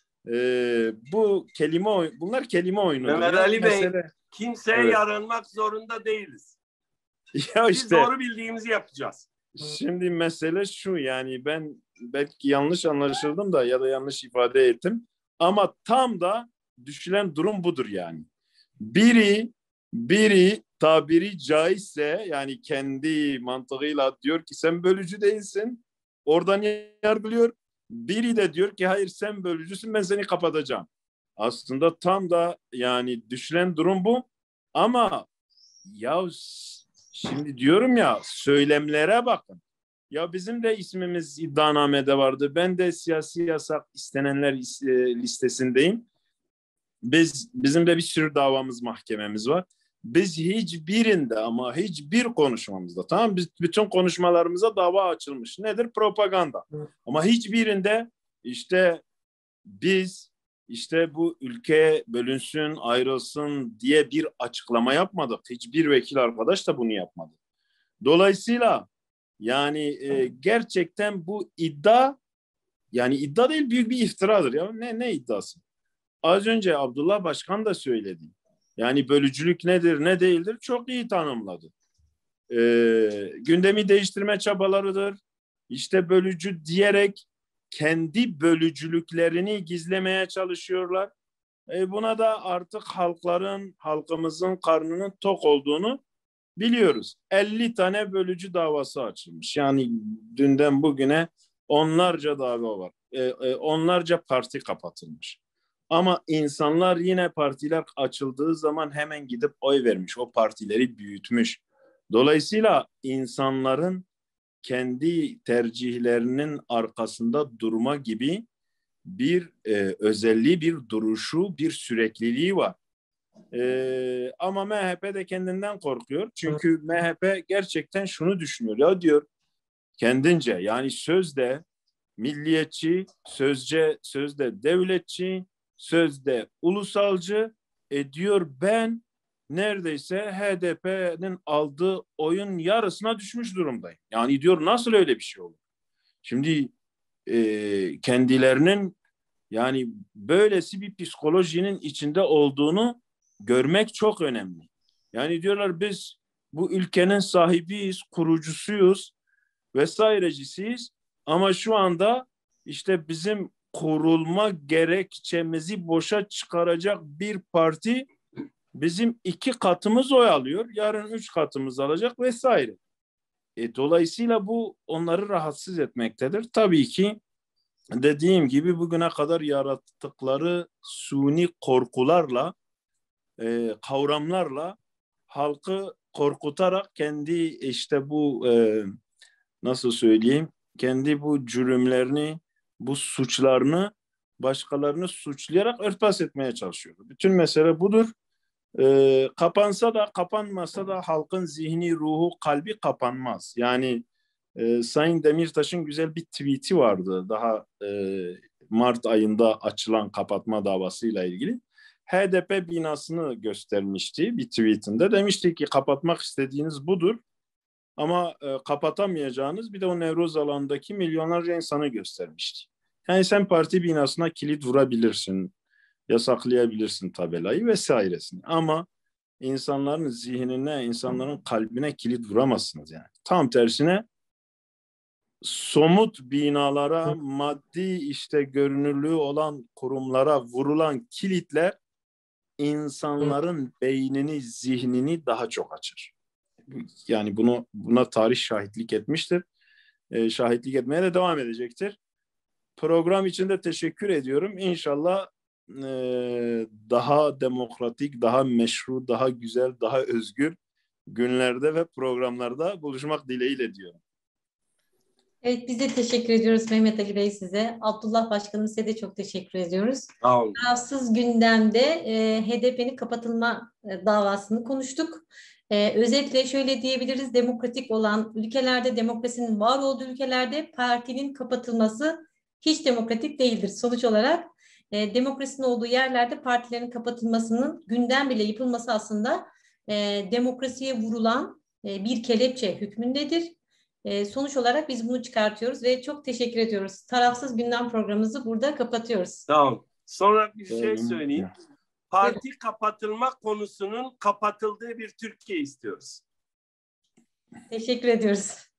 Speaker 3: bunlar kelime oyunudur.
Speaker 2: Mehmet Ali Bey,
Speaker 3: Mesele,
Speaker 2: kimseye
Speaker 3: evet.
Speaker 2: yaranmak zorunda değiliz.
Speaker 3: Ya
Speaker 2: Biz
Speaker 3: işte
Speaker 2: doğru bildiğimizi yapacağız.
Speaker 3: şimdi mesele şu, yani ben belki yanlış anlaşıldım da ya da yanlış ifade ettim ama tam da düşülen durum budur yani. Biri tabiri caizse yani kendi mantığıyla diyor ki sen bölücü değilsin, oradan yargılıyor. Biri de diyor ki hayır sen bölücüsün, ben seni kapatacağım. Aslında tam da yani düşülen durum bu ama ya şimdi diyorum ya, söylemlere bakın. Ya bizim de ismimiz iddianamede vardı. Ben de siyasi yasak istenenler listesindeyim. Bizim de bir sürü davamız, mahkememiz var. Biz hiçbir konuşmamızda, tamam, biz bütün konuşmalarımıza dava açılmış. Nedir? Propaganda. Ama hiçbirinde işte biz bu ülke bölünsün, ayrılsın diye bir açıklama yapmadık. Hiçbir vekil arkadaş da bunu yapmadı. Dolayısıyla yani gerçekten bu iddia, yani iddia değil, büyük bir iftiradır ya. Ne iddiası? Az önce Abdullah Başkan da söyledi. Yani bölücülük nedir, ne değildir çok iyi tanımladı. Gündemi değiştirme çabalarıdır. İşte bölücü diyerek kendi bölücülüklerini gizlemeye çalışıyorlar. Buna da artık halkımızın karnının tok olduğunu biliyoruz. 50 tane bölücü davası açılmış. Yani dünden bugüne onlarca dava var. Onlarca parti kapatılmış. Ama insanlar yine partiler açıldığı zaman hemen gidip oy vermiş. O partileri büyütmüş. Dolayısıyla insanların kendi tercihlerinin arkasında durma gibi bir özelliği, bir duruşu, bir sürekliliği var. Ama MHP de kendinden korkuyor. Çünkü MHP gerçekten şunu düşünüyor. Ya diyor kendince, yani sözde milliyetçi, sözde devletçi, sözde ulusalcı, diyor ben neredeyse HDP'nin aldığı oyun yarısına düşmüş durumdayım. Yani diyor nasıl öyle bir şey olur? Şimdi kendilerinin yani böylesi bir psikolojinin içinde olduğunu görmek çok önemli. Yani diyorlar biz bu ülkenin sahibiyiz, kurucusuyuz, vesairecisiyiz ama şu anda işte bizim kurulma gerekçemizi boşa çıkaracak bir parti bizim 2 katımız oy alıyor, yarın 3 katımız alacak vesaire. Dolayısıyla bu onları rahatsız etmektedir. Tabii ki dediğim gibi bugüne kadar yarattıkları suni korkularla, kavramlarla halkı korkutarak kendi bu nasıl söyleyeyim, kendi bu cürümlerini, bu suçlarını başkalarını suçlayarak örtbas etmeye çalışıyor. Bütün mesele budur. Kapansa da kapanmasa da halkın zihni, ruhu, kalbi kapanmaz. Yani Sayın Demirtaş'ın güzel bir tweet'i vardı daha Mart ayında açılan kapatma davasıyla ilgili. HDP binasını göstermişti bir tweetinde. Demişti ki kapatmak istediğiniz budur ama kapatamayacağınız bir de o Nevroz alanındaki milyonlarca insanı göstermişti. Yani sen parti binasına kilit vurabilirsin, yasaklayabilirsin tabelayı vesairesini ama insanların zihnine, insanların kalbine kilit vuramazsınız yani. Tam tersine somut binalara, maddi görünürlüğü olan kurumlara vurulan kilitler insanların beynini, zihnini daha çok açar. yani buna tarih şahitlik etmiştir. Şahitlik etmeye de devam edecektir. Program için de teşekkür ediyorum. İnşallah daha demokratik, daha meşru, daha güzel, daha özgür günlerde ve programlarda buluşmak dileğiyle diyorum.
Speaker 1: Evet, biz de teşekkür ediyoruz Mehmet Ali Bey size. Abdullah Başkanım size de çok teşekkür ediyoruz.
Speaker 2: Sağ olun.
Speaker 1: Tarafsız gündemde HDP'nin kapatılma davasını konuştuk. Özetle şöyle diyebiliriz, demokratik olan ülkelerde, demokrasinin var olduğu ülkelerde partinin kapatılması hiç demokratik değildir. Sonuç olarak demokrasinin olduğu yerlerde partilerin kapatılmasının gündem bile yapılması aslında demokrasiye vurulan bir kelepçe hükmündedir. Sonuç olarak biz bunu çıkartıyoruz ve çok teşekkür ediyoruz. Tarafsız gündem programımızı burada kapatıyoruz.
Speaker 2: Sağ olun. Sonra bir şey söyleyeyim. Parti kapatılma konusunun kapatıldığı bir Türkiye istiyoruz.
Speaker 1: Teşekkür ediyoruz.